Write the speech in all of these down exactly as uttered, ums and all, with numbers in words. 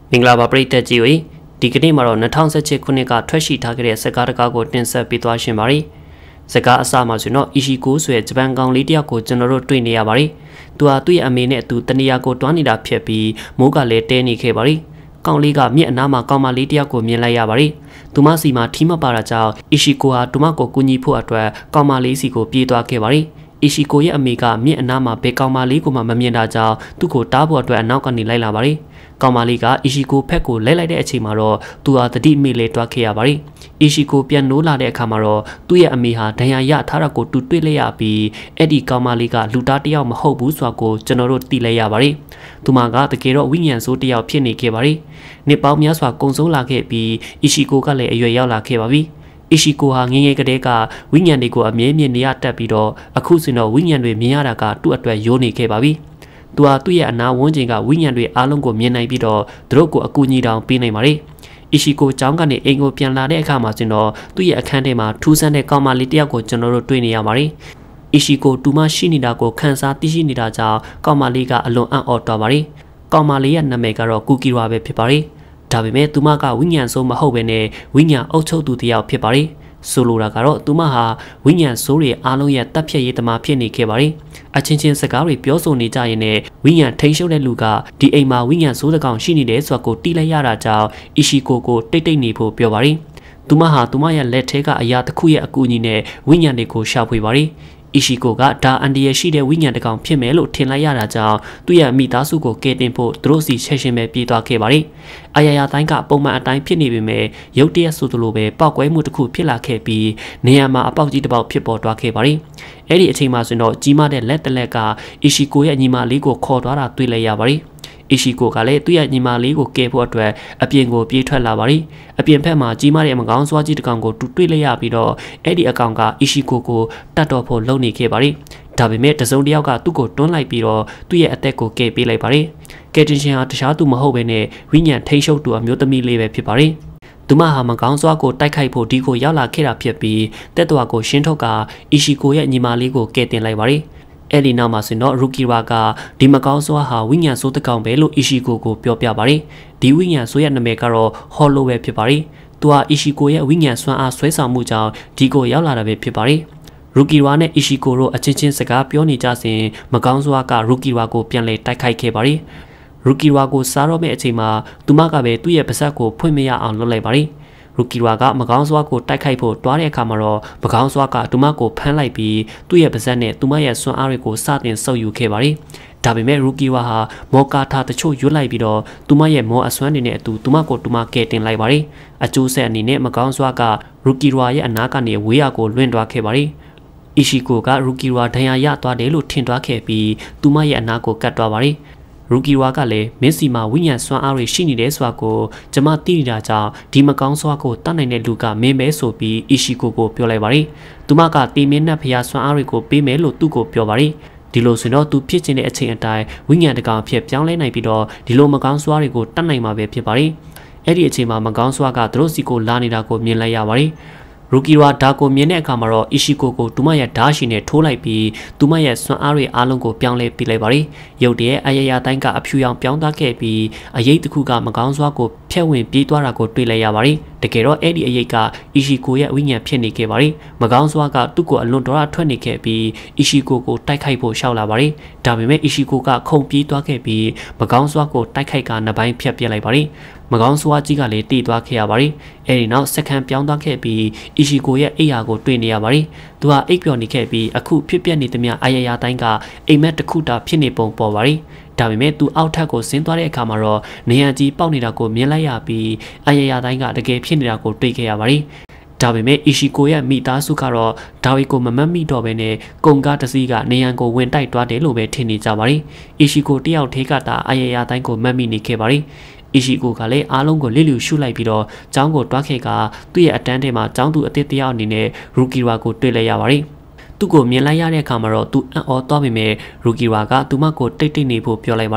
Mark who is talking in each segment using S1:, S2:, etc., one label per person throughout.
S1: မင်္ဂလာပါပရိသတ်ကြီးတွေဒီကနေ့မှာတော့၂၀၁၈ခုနှစ်ကထွက်ရှိထားခဲ့တဲ့စကားတကားကိုတင်ဆက်ပေးသွားရှင်ပါတယ်စကားအစမှာဆိုတော့အီရှီကိုဆိုတဲ့ဂျပန်ကောင်လေးတယောက်ကိုကျွန်တော်တို့တွေ့နေရပါတယ်သူဟာသူ့ရဲ့အမေနဲ့အတူတနေရာကိုတွားနေတာဖြစ်ပြီးမိုးကလည်းတဲနေခဲ့ပါတယ်ကောင်လေးကမြစ်အနားမှာကောင်မလေးတယောက်ကိုမြင်လိုက်ရပါတယ်သူမစီမှာထီးမပါတာကြောင့်အီရှီကိုဟာသူမကိုကူညီဖို့အတွက်ကောင်မလေးစီကိုပြေးသွားခဲ့ပါတယ်အီရှီကိုရဲ့အမေကမြစ်အနားမှာဘယ်ကောင်မလေးကိုမှမမြင်တာကြောင့်သူ့ကိုတားဖို့အတွက်အနောက်ကနေလိုက်လာပါတယ်ကောင်မလေးကအီရှီကိုဖက်ကိုလဲလိုက်တဲ့အချိန်မှာတော့သူဟာတတိမေလဲတွားခဲ့ရပါတယ်အီရှီကိုပြန်နိုးလာတဲ့အခါမှာတော့သူ့ရဲ့အမေဟာဒဏ်ရာရထားတာကိုတူတွေ့လိုက်ရပြီးအဲ့ဒီကောင်မလေးကလူသားတယောက်မဟုတ်ဘူးဆိုတာကိုကျွန်တော်တို့သိလိုက်ရပါတယ်သူမကတကယ်တော့ဝိညာဉ်ဆိုးတယောက်ဖြစ်နေခဲ့ပါတယ်နှစ်ပေါင်းများစွာကုံဆုံးလာခဲ့ပြီးအီရှီကိုကလည်းအရွယ်ရောက်လာခဲ့ပါပြီအီရှီကိုဟာငငယ်ကလေးကဝိညာဉ်တွေကိုအမြဲမြင်နေရတတ်ပြီးတော့အခုစင်တော့ဝိညာဉ်တွေမြင်ရတာကသူ့အတွက်ရိုးနေခဲ့ပါပြီသူဟာသူ့ရဲ့အနာဝန်းကျင်ကဝိညာဉ်တွေအားလုံးကိုမြင်နိုင်ပြီးတော့သူတို့ကိုအကူအညီတောင်ပေးနိုင်ပါတယ်အီရှီကိုကျောင်းကနေအိမ်ကိုပြန်လာတဲ့အခါမှာစင်တော့သူ့ရဲ့အခန်းထဲမှာထူးဆန်းတဲ့ကောင်မလေးတယောက်ကိုကျွန်တော်တို့တွေ့နေရပါတယ်အီရှီကိုတူမရှိနေတာကိုခန်းစားသိရှိနေတာကြောင့်ကောင်မလေးကအလွန်အံ့ဩသွားပါတယ်ကောင်မလေးရဲ့နာမည်ကတော့ကူကီရာပဲဖြစ်ပါတယ်ဒါပေမဲ့သူမကဝိညာဉ်ဆိုးမဟုတ်ဘဲနဲ့ဝိညာဉ်အုပ်ချုပ်သူတယောက်ဖြစ်ပါတယ်ဆိုလိုတာကတော့သူမဟာဝိညာဉ်ဆိုးတွေအားလုံးရဲ့တပ်ဖြတ်ရေးသမားဖြစ်နေခဲ့ပါတယ်အချင်းချင်းစကားတွေပြောဆိုနေကြရင်လည်းဝိညာဉ်ထိန်ရှုပ်တဲ့လူကဒီအိမ်မှာဝိညာဉ်ဆိုးတကောင်ရှိနေတယ်ဆိုတာကိုတီးလိုက်ရတာကြောင့်အီရှီကိုကိုတိတ်တိတ်နေဖို့ပြောပါတယ်သူမဟာသူမရဲ့လက်ထဲကအရာတစ်ခုရဲ့အကူအညီနဲ့ဝိညာဉ်တွေကိုရှာဖွေပါတယ်အီရှီကိုကဒါအန်ဒီရရှိတဲ့ဝိညာဉ်တကောင်ဖြစ်မယ်လို့ထင်လိုက်ရတာကြောင့်သူ့ရဲ့မိသားစုကိုကယ်တင်ဖို့သူတို့စီချက်ချင်းပဲပြေးသွားခဲ့ပါတယ်။အာယာယာတိုင်းကပုံမှန်အတိုင်းဖြစ်နေပေမဲ့ရုတ်တရက်ဆိုသလိုပဲပောက်ကွဲမှုတစ်ခုဖြစ်လာခဲ့ပြီးနေရာမှာအပေါက်ကြီးတစ်ပေါက်ဖြစ်ပေါ်သွားခဲ့ပါတယ်။အဲ့ဒီအချိန်မှာဆိုတော့ကြီးမားတဲ့လက်တလက်ကအီရှီကိုရဲ့ညီမလေးကိုခေါ်သွားတာတွေ့လိုက်ရပါတယ်။အီရှီကိုကလည်းသူ့ရဲ့ညီမလေးကိုကယ်ဖို့အတွက်အပြင်ကိုပြေးထွက်လာပါတယ်။အပြင်ဘက်မှာကြီးမားတဲ့မကောင်းစွာကြီးတစ်ကောင်ကိုတူတွေ့လိုက်ရပြီးတော့အဲ့ဒီအကောင်ကအီရှီကိုကိုတတ်တော်ဖို့လုပ်နေခဲ့ပါတယ်။ဒါပေမဲ့တစုံတစ်ယောက်ကသူ့ကိုတွန်းလိုက်ပြီးတော့သူ့ရဲ့အသက်ကိုကယ်ပေးလိုက်ပါတယ်။ကယ်တင်ရှင်ဟာတခြားသူမဟုတ်ဘဲနဲ့ဝိညာဉ်ထိန်ရှုပ်သူအမျိုးသမီးလေးပဲဖြစ်ပါတယ်။သူမဟာမကောင်းစွာကိုတိုက်ခိုက်ဖို့ဒီကိုရောက်လာခဲ့တာဖြစ်ပြီးတက်တော်ကိုရှင်းထုတ်ကအီရှီကိုရဲ့ညီမလေးကိုကယ်တင်လိုက်ပါတယ်။အဲ့ဒီနောက်မှာဆိုတော့ရူကီရာကဒီမကောင်းစွာဟာဝိညာဉ်ဆိုးတကောင်ပဲလို့အီရှီကိုကိုပြောပြပါတယ်ဒီဝိညာဉ်ဆိုးရဲ့နာမည်ကတော့ဟော်လိုပဲဖြစ်ပါတယ်သူဟာအီရှီကိုရဲ့ဝိညာဉ်စွမ်းအားဆွဲဆောင်မှုကြောင့်ဒီကိုရောက်လာတာပဲဖြစ်ပါတယ်ရူကီရာနဲ့အီရှီကိုတို့အချင်းချင်းစကားပြောနေကြစဉ်မကောင်းစွာကရူကီရာကိုပြန်လည်တိုက်ခိုက်ခဲ့ပါတယ်ရူကီရာကိုစားတော့မယ့်အချိန်မှာသူမကပဲသူ့ရဲ့ပါးစပ်ကိုဖွင့်မရအောင်လုပ်လိုက်ပါတယ်ရူကီရာကမကောင်းစွာကိုတိုက်ခိုက်ဖို့တွားတဲ့အခါမှာတော့မကောင်းစွာကသူမကိုဖမ်းလိုက်ပြီးသူ့ရဲ့ပါးစပ်နဲ့သူမရဲ့စွမ်းအားတွေကိုစတင်ဆုပ်ယူခဲ့ပါတယ်။ဒါပေမဲ့ရူကီရာဟာမော်ကာထာတချို့ရွတ်လိုက်ပြီးတော့သူမရဲ့မော်အစွမ်းတွေနဲ့အတူသူမကိုသူမကဲတင်လိုက်ပါတယ်။အကျိုးဆက်အနေနဲ့မကောင်းစွာကရူကီရာရဲ့အနာကနေဝေးရကိုလွင့်သွားခဲ့ပါတယ်။အီရှီကိုကရူကီရာဒဏ်ရာရသွားတယ်လို့ထင်သွားခဲ့ပြီးသူမရဲ့အနာကိုကတ်သွားပါတယ်။ရူကီရာကလည်းမင်းစီမှာဝိညာဉ်စွမ်းအားတွေရှိနေတယ်ဆိုတာကိုကျမသိနေတာကြောင့်ဒီမကောင်းစွာကိုတတ်နိုင်တဲ့လူကမင်းပဲဆိုပြီးအီရှီကိုကိုပြောလိုက်ပါတယ်။သူမကတီမင်းနဲ့ဖျားစွမ်းအားတွေကိုပေးမယ်လို့သူ့ကိုပြောပါတယ်။ဒီလိုဆိုတော့သူဖြစ်ခြင်းတဲ့အချိန်အတိုင်းဝိညာဉ်တကောင်ဖြစ်ပြောင်းလဲနိုင်ပြီးတော့ဒီလိုမကောင်းစွာတွေကိုတတ်နိုင်မှာပဲဖြစ်ပါတယ်။အဲ့ဒီအချိန်မှာမကောင်းစွာကသူတို့စီကိုလာနေတာကိုမြင်လိုက်ရပါတယ်။ရူကီရာဒါကိုမြင်တဲ့အခါမှာတော့အီရှီကိုကိုသူမရဲ့ဓာတ်ရှိနဲ့ထိုးလိုက်ပြီးသူမရဲ့စွမ်းအားတွေအားလုံးကိုပြောင်းလဲပေးလိုက်ပါတယ်။ရုတ်တရက်အယယာတိုင်းကအဖြူရောင်ပြောင်းသွားခဲ့ပြီးအရေးတစ်ခုကမကောင်းစွာကိုဖျက်ဝင်ပြေးသွားတာကိုတွေ့လိုက်ရပါတယ်။တကယ်တော့အဲ့ဒီအရေးကအီရှီကိုရဲ့ဝိညာဉ်ဖြစ်နေခဲ့ပါတယ်။မကောင်းစွာကသူ့ကိုအလွန်တော်ရထွက်နေခဲ့ပြီးအီရှီကိုကိုတိုက်ခိုက်ဖို့ရှောက်လာပါတယ်။ဒါပေမဲ့အီရှီကိုကခုန်ပြေးသွားခဲ့ပြီးမကောင်းစွာကိုတိုက်ခိုက်ကနှစ်ပိုင်းဖြတ်ပြစ်လိုက်ပါတယ်။မကောင်းစွာကြီးကလည်းတီးသွားခဲ့ရပါတယ်။အဲဒီနောက်စက္ကန့်ပြောင်းသွားခဲ့ပြီးအီရှီကိုရဲ့အိယာကိုတွေ့နေရပါတယ်။သူဟာအိပ်ပျော်နေခဲ့ပြီးအခုဖြစ်ပျက်နေသမျှအာရယာတိုင်းကအိမ်မက်တစ်ခုတာဖြစ်နေပုံပေါ်ပါတယ်။ဒါပေမဲ့သူအောက်ထပ်ကိုဆင်းသွားတဲ့အခါမှာတော့နေရန်ကြီးပေါက်နေတာကိုမြင်လိုက်ရပြီးအာရယာတိုင်းကတကယ်ဖြစ်နေတာကိုတွေ့ခဲ့ရပါတယ်။ဒါပေမဲ့အီရှီကိုရဲ့မိသားစုကတော့ဒါဝီကိုမမတ်မိတော့ဘဲနဲ့ကုံကားတစ်စီးကနေရန်ကိုဝင်တိုက်သွားတယ်လို့ပဲထင်နေကြပါတယ်။အီရှီကိုတယောက်ထဲကတာအာရယာတိုင်းကိုမတ်မိနေခဲ့ပါတယ်။အီရှီကိုကလည်းအားလုံးကိုလစ်လျူရှုလိုက်ပြီးတော့ကျောင်းကိုတွားခဲ့ကသူ့ရဲ့အတန်းထဲမှာကျောင်းသူအသစ်တယောက်အနေနဲ့ရူကီရာကိုတွေ့လိုက်ရပါတယ်။သူ့ကိုမြင်လိုက်ရတဲ့အခါမှာတော့သူအံ့ဩသွားပေမဲ့ရူကီရာကသူမကိုတိတ်တိတ်နေဖို့ပြောလိုက်ပါတယ်။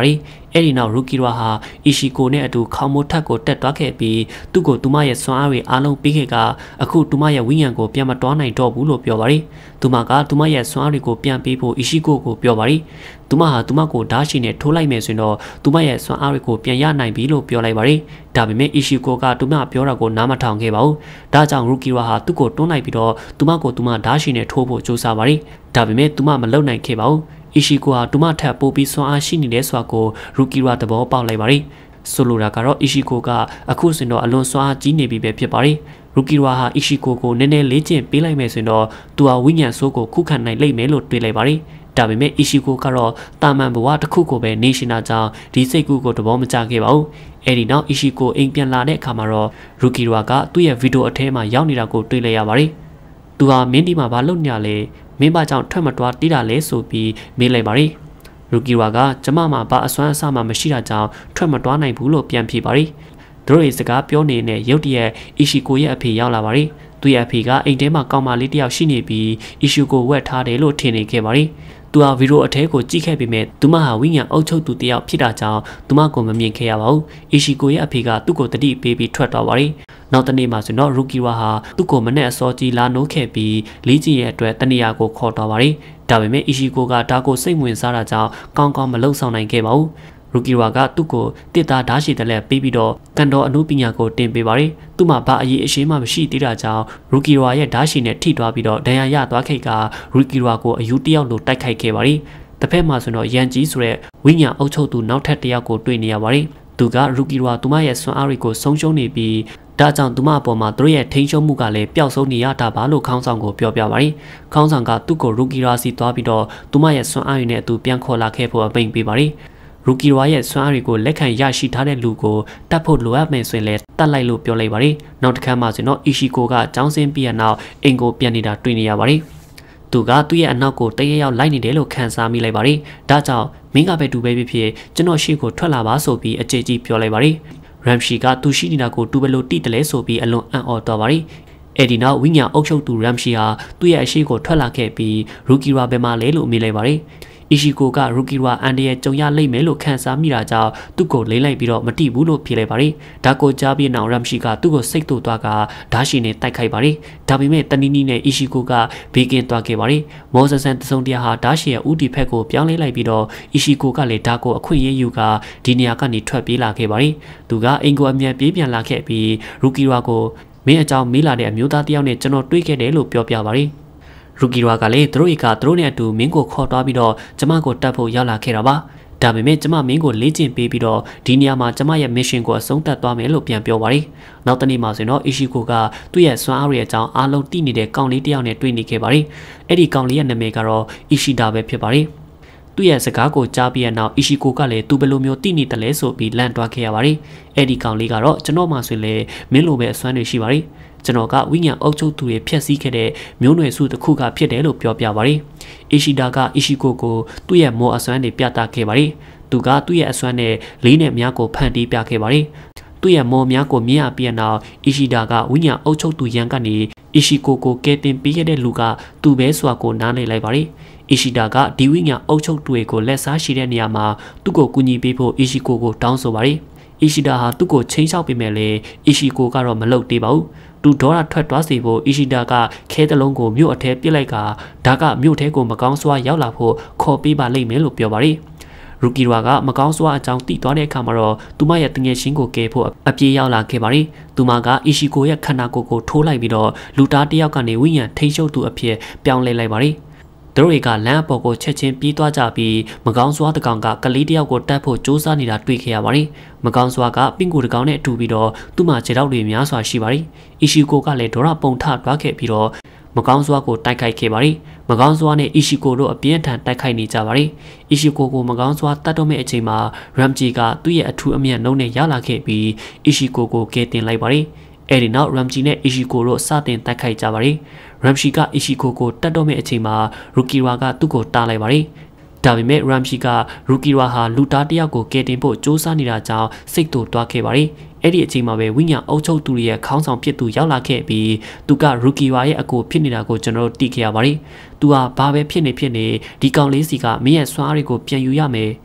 S1: အဲ့ဒီနောက်ရူကီရာဟာအီရှီကိုနဲ့အတူခေါမိုထက်ကိုတက်သွားခဲ့ပြီးသူ့ကိုသူမရဲ့စွမ်းအားတွေအားလုံးပြီးခဲ့ကအခုသူမရဲ့ဝိညာဉ်ကိုပြန်မတွားနိုင်တော့ဘူးလို့ပြောပါတယ်သူမကသူမရဲ့စွမ်းအားတွေကိုပြန်ပေးဖို့အီရှီကိုကိုပြောပါတယ်သူမဟာသူမကိုဓာတ်ရှိနဲ့ထိုးလိုက်မယ်ဆိုရင်တော့သူမရဲ့စွမ်းအားတွေကိုပြန်ရနိုင်ပြီလို့ပြောလိုက်ပါတယ်ဒါပေမဲ့အီရှီကိုကသူမပြောတာကိုနားမထောင်ခဲ့ပါဘူးဒါကြောင့်ရူကီရာဟာသူ့ကိုတွန်းလိုက်ပြီးတော့သူမကိုသူမဓာတ်ရှိနဲ့ထိုးဖို့ကြိုးစားပါတယ်ဒါပေမဲ့သူမမလုပ်နိုင်ခဲ့ပါဘူးအီရှီကိုဟာသူမထပ်ပို့ပြီးစွမ်းအားရှိနေတဲ့ဆိုတာကိုရူကီရာသဘောပေါက်လိုက်ပါတယ်ဆိုလိုတာကတော့အီရှီကိုကအခုစင်တော့အလွန်စွမ်းအားကြီးနေပြီပဲဖြစ်ပါတယ်ရူကီရာဟာအီရှီကိုကိုနည်းနည်းလေးကျင့်ပေးလိုက်မယ်ဆိုရင်တော့သူဟာဝိညာဉ်ဆိုးကိုခုခံနိုင်လိမ့်မယ်လို့တွေးလိုက်ပါတယ်ဒါပေမဲ့အီရှီကိုကတော့တာမန်ဘဝတစ်ခုကိုပဲနေရှင်တာကြောင့်ဒီစိတ်ကူးကိုသဘောမကျခဲ့ပါဘူးအဲ့ဒီနောက်အီရှီကိုအိမ်ပြန်လာတဲ့အခါမှာတော့ရူကီရာကသူ့ရဲ့ဗီဒီယိုအထဲမှာရောက်နေတာကိုတွေ့လိုက်ရပါတယ်သူဟာမင်းဒီမှာဘာလုပ်နေရလဲမင်းဘာကြောင့်ထွက်မသွားတီးတာလဲဆိုပြီးမေးလိုက်ပါတယ်ရူကီရာကကျမမှာဘာအစွမ်းအစမှမရှိတာကြောင့်ထွက်မသွားနိုင်ဘူးလို့ပြန်ဖြေပါတယ်သူတို့ရဲ့စကားပြောနေတဲ့ရုတ်တရက်အီရှီကိုရဲ့အဖေရောက်လာပါတယ်သူရဲ့အဖေကအိမ်ထဲမှာကောင်မလေးတယောက်ရှိနေပြီးအီရှီကိုဝက်ထားတယ်လို့ထင်နေခဲ့ပါတယ်သူဟာဗီဒီယိုအထဲကိုကြည့်ခဲ့ပေမဲ့သူမဟာဝိညာဉ်အုပ်ချုပ်သူတယောက်ဖြစ်တာကြောင့်သူမကိုမမြင်ခဲ့ရပါဘူးအီရှီကိုရဲ့အဖေကသူ့ကိုတတိပေးပြီးထွက်သွားပါတယ်နောက်တနေ့မှာဆိုတော့ရူကီရာဟာသူ့ကိုမနဲ့အစောကြီးလာနိုးခဲ့ပြီးလီဂျီရဲ့အတွက်တနေရာကိုခေါ်သွားပါတယ်ဒါပေမဲ့အီရှီကိုကဒါကိုစိတ်ဝင်စားတာကြောင့်ကောင်းကောင်းမလုံဆောင်နိုင်ခဲ့ပါဘူးရူကီရာကသူ့ကိုတစ်သားဓာတ်ရှိတဲ့လက်ပေးပြီးတော့ကန်တော်အမှုပညာကိုတင်ပေးပါတယ်သူ့မှာဘာအရေးအရှိမှမရှိသေးတာကြောင့်ရူကီရာရဲ့ဓာတ်ရှိနဲ့ထိသွားပြီးတော့ဒဏ်ရာရသွားခဲ့ကရူကီရာကိုအယူတယောက်လိုတိုက်ခိုက်ခဲ့ပါတယ်တစ်ဖက်မှာဆိုတော့ရန်ကြီးဆိုတဲ့ဝိညာဉ်အုပ်ချုပ်သူနောက်ထပ်တယောက်ကိုတွေ့နေရပါတယ်သူကရူကီရာသူမရဲ့စွမ်းအားတွေကိုဆုံးရှုံးနေပြီးဒါကြောင့်သူမအပေါ်မှာသူတို့ရဲ့ထိန်းချုပ်မှုကလည်းပျောက်ဆုံးနေရတာပါလို့ခေါင်းဆောင်ကိုပြောပြပါတယ်။ခေါင်းဆောင်ကသူ့ကိုရူကီရာစီသွားပြီးတော့သူမရဲ့စွမ်းအားရည်နဲ့အတူပြန်ခေါ်လာခဲ့ဖို့အမိန့်ပေးပါတယ်။ရူကီရာရဲ့စွမ်းအားတွေကိုလက်ခံရရှိထားတဲ့လူကိုတတ်ဖို့လိုအပ်မယ်ဆိုရင်လည်းတတ်လိုက်လို့ပြောလိုက်ပါတယ်။နောက်တစ်ခါမှဆိုတော့အီရှီကိုကចောင်းစင်းပြီးရနောက်အိမ်ကိုပြန်နေတာတွေ့နေရပါတယ်။သူကသူ့ရဲ့အနောက်ကိုတရရောက်လိုက်နေတယ်လို့ခံစားမိလိုက်ပါတယ်။ဒါကြောင့်မင်းကပဲတူပဲဖြစ်ဖြစ်ကျွန်တော်ရှေ့ကိုထွက်လာပါဆိုပြီးအကြေကြီးပြောလိုက်ပါတယ်။ရမ်ရှီကသူရှိနေတာကိုတူဘလို့တိတယ်လဲဆိုပြီးအလွန်အံ့ဩသွားပါတယ်။အဲ့ဒီနောက်ဝိညာဉ်အုပ်ချုပ်သူရမ်ရှီဟာသူ့ရဲ့အရှိကိုထွက်လာခဲ့ပြီးရူကီရာဘယ်မှာလဲလို့မေးလိုက်ပါတယ်။အီရှီကိုကရူကီရာအန်ဒီရဲ့ကြုံရလိမ့်မယ်လို့ခံစားမိတာကြောင့်သူ့ကိုလိမ့်လိုက်ပြီးတော့မတိဘူးလို့ဖြေလိုက်ပါတယ်။ဒါကိုကြားပြီးနောက်ရမ်ရှီကသူ့ကိုစိတ်တူသွားကဓာရှိနဲ့တိုက်ခိုက်ပါတယ်။ဒါပေမဲ့တနီနီနဲ့အီရှီကိုကဘေးကင်းသွားခဲ့ပါတယ်။မော်ဆဆန်တစုံတရာဟာဓာရှိရဲ့ဥတီဖက်ကိုပြောင်းလဲလိုက်ပြီးတော့အီရှီကိုကလည်းဓာကိုအခွင့်အရေးယူကဒီနေရာကနေထွက်ပြေးလာခဲ့ပါတယ်။သူကအင်ကိုအမြန်ပြေးပြန်လာခဲ့ပြီးရူကီရာကိုမင်းအကြောင်းမေးလာတဲ့အမျိုးသားတယောက်နဲ့ကျွန်တော်တွေ့ခဲ့တယ်လို့ပြောပြပါတယ်။ရူကီရာကလည်းသူတို့ကသူတို့နဲ့အတူမင်းကိုခေါ်သွားပြီးတော့ကျမကိုတတ်ဖို့ရောက်လာခဲ့တာပါဒါပေမဲ့ကျမမင်းကိုလေ့ကျင့်ပေးပြီးတော့ဒီနေရာမှာကျမရဲ့ mission ကိုအဆုံးသတ်သွားမယ်လို့ပြန်ပြောပါတယ်နောက်တနေ့မှာဆိုရင်တော့အီရှီကိုကသူ့ရဲ့စွမ်းအားရအကြောင်းအားလုံးသိနေတဲ့ကောင်လေးတယောက်နဲ့တွေ့နေခဲ့ပါတယ်အဲ့ဒီကောင်လေးရဲ့နာမည်ကတော့အီရှီဒါပဲဖြစ်ပါတယ်သူ့ရဲ့စကားကိုကြားပြီးတဲ့နောက်အီရှီကိုကလည်းသူဘယ်လိုမျိုးသိနေတယ်လဲဆိုပြီးလန့်တွားခဲ့ရပါတယ်အဲ့ဒီကောင်လေးကတော့ကျွန်တော်မှဆိုရင်လေမင်းလိုပဲအစွမ်းတွေရှိပါတယ်ကျွန်တော်ကဝိညာဉ်အုပ်ချုပ်သူတွေဖျက်ဆီးခဲ့တဲ့မျိုးနွယ်စုတစ်ခုကဖြစ်တယ်လို့ပြောပြပါတယ်။အီရှီဒါကအီရှီကိုကိုသူ့ရဲ့မော်အစွမ်းတွေပြသခဲ့ပါတယ်။သူကသူ့ရဲ့အစွမ်းနဲ့လေးနဲ့များကိုဖန်တီးပြခဲ့ပါတယ်။သူ့ရဲ့မော်များကိုမြင်ရပြီးနောက်အီရှီဒါကဝိညာဉ်အုပ်ချုပ်သူရန်ကနေအီရှီကိုကိုကဲတင်ပေးခဲ့တဲ့လူကသူပဲဆိုတာကိုနားလည်လိုက်ပါတယ်။အီရှီဒါကဒီဝိညာဉ်အုပ်ချုပ်သူတွေကိုလက်စားရှိတဲ့နေရာမှာသူ့ကိုကူညီပေးဖို့အီရှီကိုကိုတောင်းဆိုပါတယ်။အီရှီဒါဟာသူ့ကိုချိန်ချောက်ပေးမယ်လေအီရှီကိုကတော့မလုပ်သေးပါဘူး။သူဒေါ်လာထွက်သွားစေဖို့အီရှီဒါကခဲတလုံးကိုမြို့အထဲပစ်လိုက်ကဒါကမြို့ထဲကိုမကောင်းစွာရောက်လာဖို့ခေါ်ပေးပါလိမ့်မယ်လို့ပြောပါတယ်။ရူကီရာကမကောင်းစွာအကြောင်းသိသွားတဲ့အခါမှာတော့သူမရဲ့တငယ်ချင်းကိုကယ်ဖို့အပြေးရောက်လာခဲ့ပါတယ်။သူမကအီရှီကိုရဲ့ခန္ဓာကိုယ်ကိုထိုးလိုက်ပြီးတော့လူသားတစ်ယောက်ကနေဝိညာဉ်ထိရှုပ်သူအဖြစ်ပြောင်းလဲလိုက်ပါတယ်။သူတို့ကလမ်းအပေါ်ကိုချက်ချင်းပြေးသွားကြပြီးမကောင်းစွာတကောင်ကကလေးတယောက်ကိုတတ်ဖို့စူးစမ်းနေတာတွေ့ခဲ့ရပါတယ်။မကောင်းစွာကပင့်ကိုတကောင်နဲ့အတူပြီးတော့သူ့မှာခြေထောက်တွေများစွာရှိပါတယ်။အီရှီကိုကလည်းဒေါရပုံထတွားခဲ့ပြီးတော့မကောင်းစွာကိုတိုက်ခိုက်ခဲ့ပါတယ်။မကောင်းစွာနဲ့အီရှီကိုတို့အပြင်းထန်တိုက်ခိုက်နေကြပါတယ်။အီရှီကိုကိုမကောင်းစွာတတ်တော့မဲ့အချိန်မှာရမ်ဂျီကသူ့ရဲ့အထူးအမြတ်နှုံးနဲ့ရလာခဲ့ပြီးအီရှီကိုကိုကဲတင်လိုက်ပါတယ်။အဲဒီနောက်ရမ်ဂျီနဲ့အီရှီကိုတို့စတင်တိုက်ခိုက်ကြပါတယ်။ရမ်ရှီကအီရှီကိုကိုတတ်တော့မဲ့အချိန်မှာရူကီရာကသူ့ကိုတားလိုက်ပါတယ်။ဒါပေမဲ့ရမ်ရှီကရူကီရာဟာလူသားတယောက်ကိုကဲတင်ဖို့စူးစမ်းနေတာကြောင့်စိတ်တူတွားခဲ့ပါတယ်။အဲ့ဒီအချိန်မှာပဲဝိညာဉ်အုပ်ချုပ်သူရဲ့ခေါင်းဆောင်ဖြစ်သူရောက်လာခဲ့ပြီးသူကရူကီရာရဲ့အကိုဖြစ်နေတာကိုကျွန်တော်တို့သိခဲ့ရပါတယ်။သူဟာဘာပဲဖြစ်နေဖြစ်နေဒီကောင်လေးစီကမင်းရဲ့စွမ်းအားတွေကိုပြန်ယူရမယ်။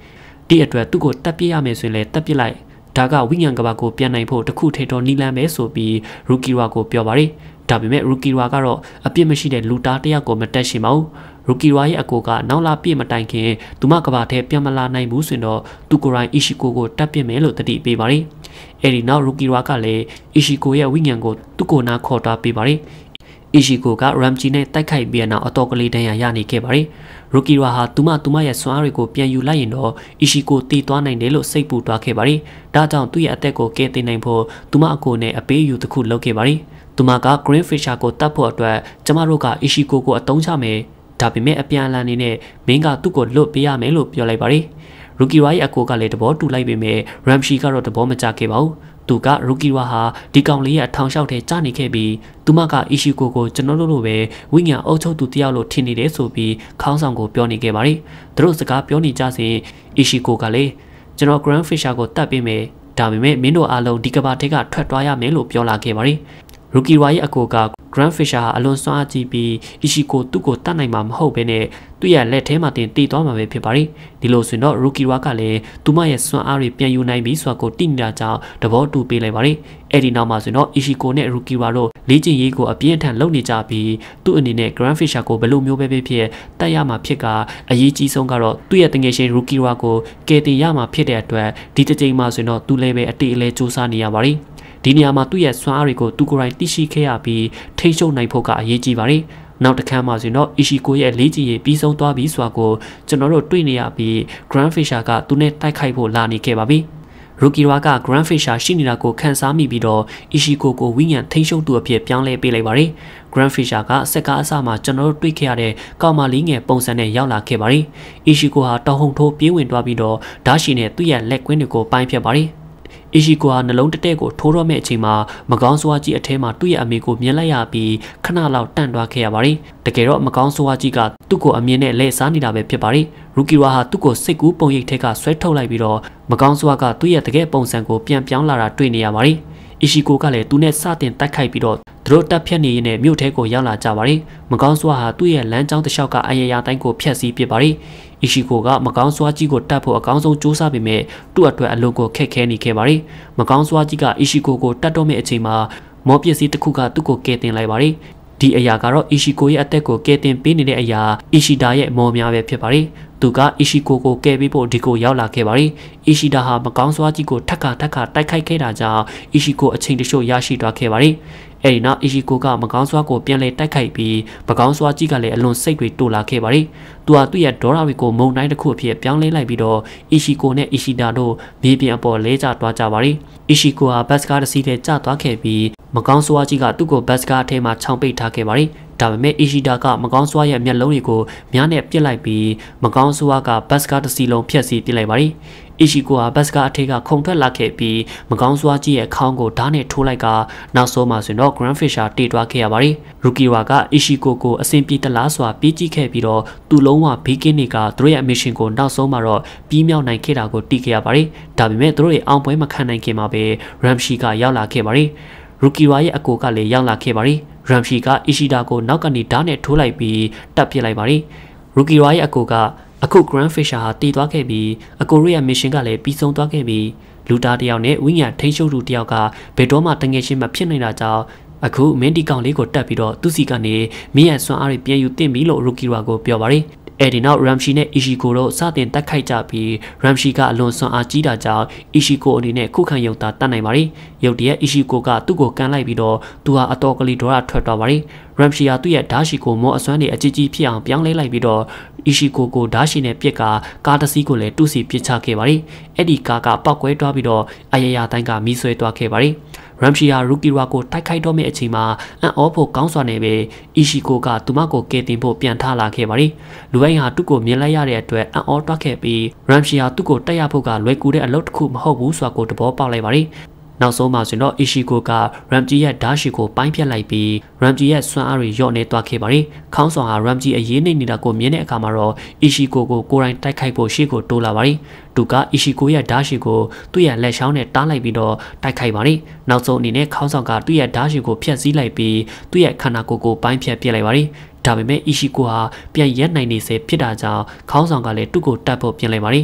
S1: ဒီအတွက်သူ့ကိုတပ်ပြရမယ်ဆိုရင်လည်းတပ်ပြလိုက်ဒါကဝိညာဉ်ကဘာကိုပြန်နိုင်ဖို့တခုထေတော်နီလန်ပဲဆိုပြီးရူကီဝါကိုပြောပါတယ်ဒါပေမဲ့ရူကီဝါကတော့အပြစ်မရှိတဲ့လူသားတယောက်ကိုမတက်ရှင်ပါဘူးရူကီဝါရဲ့အကိုကနောက်လာပြည့်မတိုင်ခင်သူမကဘာထဲပြန်မလာနိုင်ဘူးဆိုရင်တော့သူကိုယ်တိုင်အီရှီကိုကိုတပ်ပြစ်မယ်လို့တတိပေးပါတယ်အဲ့ဒီနောက်ရူကီဝါကလည်းအီရှီကိုရဲ့ဝိညာဉ်ကိုသူ့ကိုနာခေါ်သွားပေးပါတယ်အီရှီကိုကရမ်ဂျီနဲ့တိုက်ခိုက်ပြီးနောက်အတော်ကလေးတန်းရရနေခဲ့ပါတယ်ရူကီဝါဟာသူမသူမရဲ့စွမ်းအားတွေကိုပြန်ယူလိုက်ရင်တော့အီရှီကိုတီးသွားနိုင်တယ်လို့စိတ်ပူသွားခဲ့ပါတယ်ဒါကြောင့်သူ့ရဲ့အသက်ကိုကယ်တင်နိုင်ဖို့သူမအကိုနဲ့အပေးအယူတစ်ခုလုပ်ခဲ့ပါတယ်သူမက Green Fisher ကိုတတ်ဖို့အတွက်ကျမတို့ကအီရှီကိုကိုအတုံးချမယ်ဒါပေမဲ့အပြန်အလှန်နေနဲ့မင်းကသူ့ကိုလွတ်ပေးရမယ်လို့ပြောလိုက်ပါတယ်ရူကီဝါရဲ့အကိုကလည်းသဘောတူလိုက်ပေမဲ့ရမ်ရှီကတော့သဘောမကျခဲ့ပါဘူးသူကရူကီဝါဟာဒီကောင်လေးရဲ့အထောင်လျှောက်ထဲကြားနေခဲ့ပြီးသူမကအီရှီကိုကိုကျွန်တော်တို့လိုပဲဝိညာဉ်အုပ်ချုပ်သူတယောက်လိုထင်နေတယ်ဆိုပြီးခေါင်းဆောင်ကိုပြောနေခဲ့ပါတယ်သူတို့စကားပြောနေကြစဉ်အီရှီကိုကလည်းကျွန်တော် Grand Fisher ကိုတတ်ပေးမယ်ဒါပေမဲ့မင်းတို့အားလုံးဒီကဘာထဲကထွက်သွားရမယ်လို့ပြောလာခဲ့ပါတယ်ရူကီဝါရဲ့အကိုက Grand Fisher ဟာအလွန်စွမ်းအားကြီးပြီးအီရှီကိုသူ့ကိုတတ်နိုင်မှာမဟုတ်ဘဲနဲ့သူ့ရဲ့လက်ထဲမှာတင်တီးသွားမှာပဲဖြစ်ပါတယ်ဒီလိုဆိုတော့ရူကီဝါကလည်းသူမရဲ့စွမ်းအားတွေပြန်ယူနိုင်ပြီးဆိုတာကိုသိနေတာကြောင့်သဘောတူပေးလိုက်ပါတယ်အဲ့ဒီနောက်မှာဆိုတော့အီရှီကိုနဲ့ရူကီဝါတို့လေ့ကျင့်ရေးကိုအပြင်းထန်လုပ်နေကြပြီးသူ့အနေနဲ့ Grand Fisher ကိုဘယ်လိုမျိုးပဲဖြစ်ဖြစ်တတ်ရမှာဖြစ်ကအရေးကြီးဆုံးကတော့သူ့ရဲ့တငယ်ချင်းရူကီဝါကိုကယ်တင်ရမှာဖြစ်တဲ့အတွက်ဒီတစ်ချိန်မှာဆိုတော့သူလည်းပဲအတေအလဲစူးစမ်းနေရပါတယ်ဒီနေရာမှာသူ့ရဲ့စွမ်းအားတွေကိုသူကိုယ်တိုင်သိရှိခဲ့ရပြီးထိန်းချုပ်နိုင်ဖို့ကအရေးကြီးပါတယ်။နောက်တစ်ခါမှဆိုရင်တော့အီရှီကိုရဲ့လေ့ကျင့်ရေးပြီးဆုံးသွားပြီဆိုတာကိုကျွန်တော်တို့တွေ့နေရပြီး Grand Fisher ကသူနဲ့တိုက်ခိုက်ဖို့လာနေခဲ့ပါပြီ။ရူကီဝါက Grand Fisher ရှိနေတာကိုခန်းစားမိပြီးတော့အီရှီကိုကိုဝိညာဉ်ထိန်းချုပ်သူအဖြစ်ပြောင်းလဲပေးလိုက်ပါတယ်။ Grand Fisher ကစက်ကားအစမှာကျွန်တော်တို့တွေ့ခဲ့ရတဲ့ကောင်မလေးငယ်ပုံစံနဲ့ရောက်လာခဲ့ပါတယ်။အီရှီကိုဟာတောင်ဟုန်ထိုးပြေးဝင်သွားပြီးတော့ဓာတ်ရှိနဲ့သူ့ရဲ့လက်ကွင်းတွေကိုပိုင်းဖြတ်ပါတယ်။အီရှီကိုဟာနှလုံးတတဲ့ကိုထိုးတော့မဲ့အချိန်မှာမကောင်းဆိုးဝါးကြီးအထဲမှာသူ့ရဲ့အမေကိုမြင်လိုက်ရပြီးခဏလောက်တန့်သွားခဲ့ရပါတယ်။တကယ်တော့မကောင်းဆိုးဝါးကြီးကသူ့ကိုအမြင်နဲ့လဲစားနေတာပဲဖြစ်ပါတယ်။ရူကီဝါဟာသူ့ကိုစိတ်ကူးပုံရိပ်ထက်ကဆွဲထုတ်လိုက်ပြီးတော့မကောင်းဆိုးဝါးကသူ့ရဲ့တကယ်ပုံစံကိုပြန်ပြောင်းလာတာတွေ့နေရပါတယ်။အီရှီကိုကလည်းသူနဲ့စတင်တိုက်ခိုက်ပြီးတော့သူတို့တပ်ဖြတ်နေရင်းနဲ့မြို့ထဲကိုရောက်လာကြပါတယ်။မကောင်းဆိုးဝါးဟာသူ့ရဲ့လမ်းကြောင်းတစ်လျှောက်ကအယရာတိုင်းကိုဖျက်ဆီးပစ်ပါတယ်။အီရှီကိုကမကောင်းစွာကြီးကိုတတ်ဖို့အကောင်းဆုံးစူးစမ်းပေမဲ့သူ့အတွက်အလုပ်ကိုခက်ခဲနေခဲ့ပါတယ်။မကောင်းစွာကြီးကအီရှီကိုကိုတတ်တော့မယ့်အချိန်မှာမော်ပစ္စည်းတစ်ခုကသူ့ကိုကယ်တင်လိုက်ပါတယ်။ဒီအရာကတော့အီရှီကိုရဲ့အသက်ကိုကယ်တင်ပေးနေတဲ့အရာအီရှီဒါရဲ့မော်များပဲဖြစ်ပါတယ်။သူကအီရှီကိုကိုကယ်ပေးဖို့ဒီကိုရောက်လာခဲ့ပါတယ်။အီရှီဒါဟာမကောင်းစွာကြီးကိုထက်ခါထက်ခါတိုက်ခိုက်ခဲ့တာကြောင့်အီရှီကိုအချိန်တချို့ရရှိသွားခဲ့ပါတယ်။အဲဒီနောက်အီရှီကိုကမကောင်းစွာကိုပြန်လဲတိုက်ခိုက်ပြီးမကောင်းစွာကြီးကလည်းအလွန်စိတ်တွေတိုးလာခဲ့ပါတယ်။သူဟာသူ့ရဲ့ဒေါ်ရာဝီကိုမုံတိုင်းတစ်ခုအဖြစ်ပြောင်းလဲလိုက်ပြီးတော့အီရှီကိုနဲ့အီရှီဒါတို့မြေပြင်အပေါ်လဲကျသွားကြပါတယ်။အီရှီကိုဟာဘတ်စကားတစ်စီးထဲကျသွားခဲ့ပြီးမကောင်းစွာကြီးကသူ့ကိုဘတ်စကားအထဲမှာခြောင်ပိတ်ထားခဲ့ပါတယ်။ဒါပေမဲ့အီရှီဒါကမကောင်းစွာရဲ့မျက်လုံးတွေကိုမြားနဲ့ပစ်လိုက်ပြီးမကောင်းစွာကဘတ်စကားတစ်စီးလုံးဖျက်ဆီးပစ်လိုက်ပါတယ်။အီရှီကိုဟာဘတ်စကားအထက်ကခုန်ထွက်လာခဲ့ပြီးမကောင်းစွာကြီးရဲ့ခေါင်းကိုဓာတ်နဲ့ထိုးလိုက်ကနောက်ဆုံးမှဆိုတော့ Grand Fisher တေသွားခဲ့ရပါတယ်။ရူကီဝါကအီရှီကိုကိုအဆင်ပြေတလားစွာပြေးကြည့်ခဲ့ပြီးတော့သူ့လုံးဝဘေးကင်းနေကသူတို့ရဲ့ mission ကိုနောက်ဆုံးမှတော့ပြီးမြောက်နိုင်ခဲ့တာကိုသိခဲ့ရပါတယ်။ဒါပေမဲ့သူတို့ရဲ့အောင်ပွဲမခံနိုင်ခင်မှာပဲ Ramshi ကရောက်လာခဲ့ပါတယ်။ရူကီဝါရဲ့အကိုကလည်းရောက်လာခဲ့ပါတယ်။ Ramshi ကအီရှီဒါကိုနောက်ကနေဓာတ်နဲ့ထိုးလိုက်ပြီးတပ်ပစ်လိုက်ပါတယ်။ရူကီဝါရဲ့အကိုကအခု Grand Fisher ဟာတည်သွားခဲ့ပြီးအကိုရဲ့ mission ကလည်းပြီးဆုံးသွားခဲ့ပြီးလူသားတယောက်နဲ့ဝိညာဉ်ထိန်းချုပ်သူတယောက်ကဘယ်တော့မှတငယ်ချင်းမဖြစ်နိုင်တာကြောင့်အခုမင်းဒီကောင်လေးကိုတက်ပြီးတော့သူစီကနေမင်းရဲ့စွမ်းအားတွေပြန်ယူတင်ပြီလို့ရူကီဝါကိုပြောပါတယ်အဲဒီနောက် Ramshi နဲ့ Ishiko တို့စတင်တက်ခိုက်ကြပြီး Ramshi ကအလွန်စွမ်းအားကြီးတာကြောင့် Ishiko အနေနဲ့ခုခံရုံသာတတ်နိုင်ပါတယ်။ရုတ်တရက် Ishiko ကသူ့ကိုကန်လိုက်ပြီးတော့သူဟာအတော်ကလေးဒေါရထွက်သွားပါတယ်။ Ramshi ဟာသူ့ရဲ့ဓာရှိကိုမောအစွမ်းတွေအကြီးကြီးဖြစ်အောင်ပြောင်းလဲလိုက်ပြီးတော့ Ishiko ကိုဓာရှိနဲ့ပြစ်ကကားတစ်စီးကိုလည်းတူးစီပစ်ချခဲ့ပါတယ်။အဲ့ဒီကားကပောက်ကွဲသွားပြီးတော့အယရာတိုင်းကမီးဆွဲသွားခဲ့ပါတယ်။ Ramshi ဟာ Rukiwa ကိုတိုက်ခိုက်တော့မယ့်အချိန်မှာအံ့ဩဖို့ကောင်းစွာနေပဲ Ishiko ကသူမကိုကယ်တင်ဖို့ပြန်ထလာခဲ့ပါတယ်။လူတိုင်းဟာသူ့ကိုမြင်လိုက်ရတဲ့အတွက်အံ့ဩတွားခဲ့ပြီး Ramshi ဟာသူ့ကိုတက်ရဖို့ကလွယ်ကူတဲ့အလုပ်တစ်ခုမဟုတ်ဘူးဆိုတာကိုသဘောပေါက်လိုက်ပါတယ်။နောက်ဆုံးမှာဆိုတော့ Ishiko က Ramji ရဲ့ဓာရှိကိုပိုင်းဖြတ်လိုက်ပြီး Ramji ရဲ့စွမ်းအားတွေလျော့နေသွားခဲ့ပါတယ်။ခေါင်းဆောင်ဟာ Ramji အရေးနေနေတာကိုမြင်တဲ့အခါမှာတော့ Ishiko ကိုကိုယ်တိုင်တိုက်ခိုက်ဖို့ရှေ့ကိုတိုးလာပါတယ်။သူက Ishiko ရဲ့ဓာရှိကိုသူ့ရဲ့လက်ချောင်းနဲ့တားလိုက်ပြီးတော့တိုက်ခိုက်ပါတယ်။နောက်ဆုံးအနေနဲ့ခေါင်းဆောင်ကသူ့ရဲ့ဓာရှိကိုဖျက်ဆီးလိုက်ပြီးသူ့ရဲ့ခန္ဓာကိုယ်ကိုပိုင်းဖြတ်ပစ်လိုက်ပါတယ်။ဒါပေမဲ့ Ishiko ဟာပြန်ရက်နိုင်နေစေဖြစ်တာကြောင့်ခေါင်းဆောင်ကလည်းသူ့ကိုတတ်ဖို့ပြင်လိုက်ပါတယ်။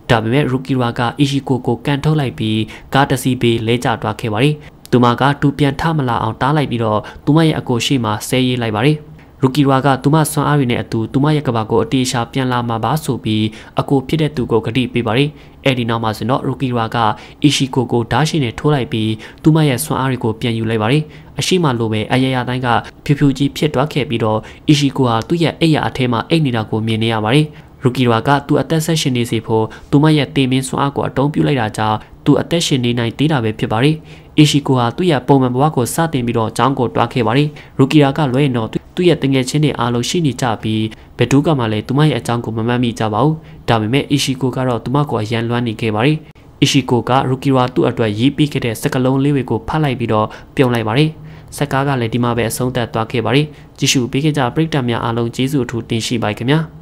S1: ဒါပေမဲ့ရူကီရာကအီရှီကိုကိုကန်ထုတ်လိုက်ပြီးကားတစီပေးလဲကျသွားခဲ့ပါတယ်။သူမကတူပြန်ထမလာအောင်တားလိုက်ပြီးတော့သူမရဲ့အကိုရှိမှဆဲရေးလိုက်ပါတယ်။ရူကီရာကသူမဆွမ်းအားတွေနဲ့အတူသူမရဲ့ကဘာကိုအတေရှာပြန်လာမှာပါဆိုပြီးအကိုဖြစ်တဲ့သူကိုဂတိပေးပါတယ်။အဲဒီနောက်မှာဆိုတော့ရူကီရာကအီရှီကိုကိုဓာတ်ရှင်နဲ့ထိုးလိုက်ပြီးသူမရဲ့ဆွမ်းအားတွေကိုပြန်ယူလိုက်ပါတယ်။အရှိမလိုပဲအရရတိုင်းကဖြူဖြူကြီးဖြစ်သွားခဲ့ပြီးတော့အီရှီကိုဟာသူ့ရဲ့အိယာအထဲမှာအိတ်နေတာကိုမြင်နေရပါတယ်။ရူကီရာကသူ့အသက်ဆက်ရှင်နေစီဖို့သူမရဲ့တေမင်းဆွမ်းအားကိုအတုံးပြုလိုက်တာကြောင့်သူအသက်ရှင်နေနိုင်သေးတာပဲဖြစ်ပါတယ်။အီရှီကိုဟာသူ့ရဲ့ပုံမှန်ဘဝကိုစတင်ပြီးတော့အကြောင်းကိုတွားခဲ့ပါတယ်။ရူကီရာကလွဲရင်တော့သူ့ရဲ့တငယ်ချင်းတွေအားလုံးရှိနေကြပြီးဘယ်သူကမှလည်းသူမရဲ့အကြောင်းကိုမမှတ်မိကြပါဘူး။ဒါပေမဲ့အီရှီကိုကတော့သူမကိုအရန်လွမ်းနေခဲ့ပါတယ်။အီရှီကိုကရူကီရာသူ့အတွက်ရေးပြီးခဲ့တဲ့စကလုံးလေးတွေကိုဖတ်လိုက်ပြီးတော့ပြုံးလိုက်ပါတယ်။စကားကလည်းဒီမှာပဲအဆုံးသတ်သွားခဲ့ပါတယ်။ကြည့်ရှုပေးခဲ့ကြပရိသတ်များအားလုံးကျေးဇူးအထူးတင်ရှိပါခင်ဗျာ။